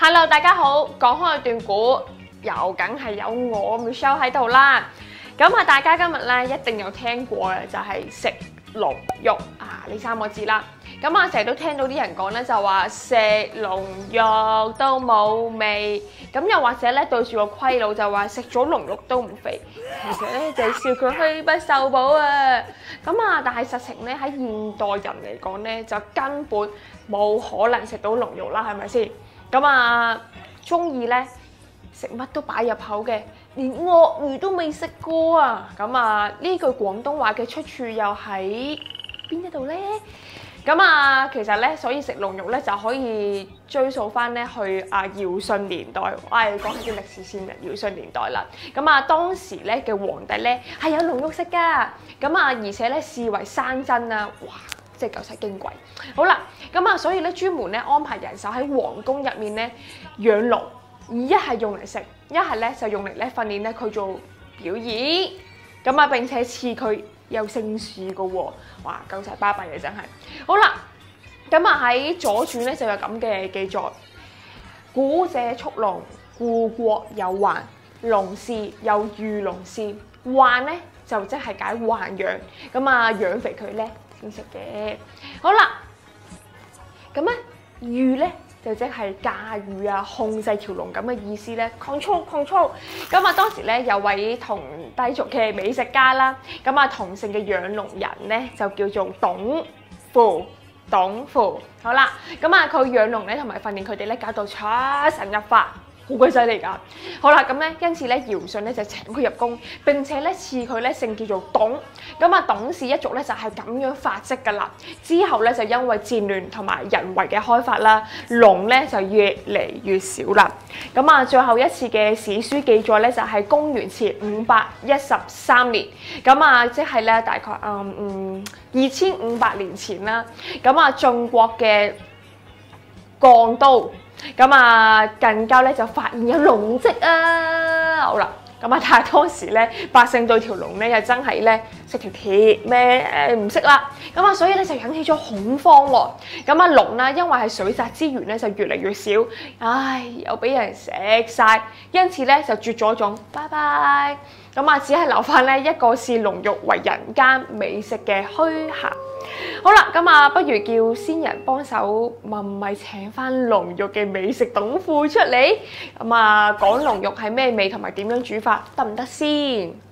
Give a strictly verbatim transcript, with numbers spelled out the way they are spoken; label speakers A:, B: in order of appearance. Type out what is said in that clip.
A: Hello， 大家好，講開段故，又梗係有我 Michelle 喺度啦。咁啊，大家今日咧一定有聽過嘅就係食龍肉啊呢三個字啦。咁啊，成日都聽到啲人講咧，就話食龍肉都冇味。咁又或者咧對住個虧佬就話食咗龍肉都唔肥，其實咧就係笑佢虛不受補啊。咁啊，但係實情咧喺現代人嚟講咧，就根本冇可能食到龍肉啦，係咪先？咁啊，中意咧食乜都擺入口嘅，連鱷魚都未食過啊！咁啊，呢句廣東話嘅出處又喺邊一度咧？咁啊，其實咧，所以食龍肉咧就可以追溯翻咧去啊堯舜年代。我係講起啲歷史先嘅堯舜年代啦。咁啊，當時咧嘅皇帝咧係有龍肉食㗎。咁啊，而且咧視為山珍啊，哇！即係夠晒矜貴。好啦，咁啊，所以咧專門咧安排人手喺皇宮入面咧養龍，而一係用嚟食，一係咧就用嚟咧訓練咧佢做表演。咁啊，並且賜佢有姓氏嘅喎，哇，夠晒巴閉嘅真係。好啦，咁啊喺左傳咧就有咁嘅記載：古者畜龍，故國有患。龍氏有御龍氏，患咧就即係解豢養，咁啊養肥佢咧先食嘅。好啦，咁咧御咧就即係駕馭啊，控制條龍咁嘅意思咧 ，control control。咁啊當時咧有位同低族嘅美食家啦，咁啊同姓嘅養龍人咧就叫做董父。董父，好啦，咁啊佢養龍咧同埋訓練佢哋咧搞到出神入化。好鬼犀利㗎！好啦，咁咧，因此咧，堯舜咧就請佢入宮，並且咧賜佢咧姓叫做董。咁啊，董氏一族咧就係咁樣發跡㗎啦。之後咧就因為戰亂同埋人為嘅開發啦，龍咧就越嚟越少啦。咁啊，最後一次嘅史書記載咧就係公元前五百一十三年。咁啊，即係咧大概嗯嗯二千五百年前啦。咁啊，晉國嘅絳都。咁啊，近郊咧就發現有龍跡啊！好啦，咁啊，但係當時咧，百姓對條龍咧又真係咧食條鐵咩？誒唔識啦。咁啊，所以咧就引起咗恐慌喎。咁啊，龍啦，因為係水澤資源咧就越嚟越少，唉，又俾人食晒，因此咧就絕咗種，拜拜。咁啊，只係留翻咧一個視龍肉為人間美食嘅虛銜。好啦，咁啊，不如叫先人幫手問咪請翻龍肉嘅美食董父出嚟，咁啊講龍肉係咩味同埋點樣煮法得唔得先？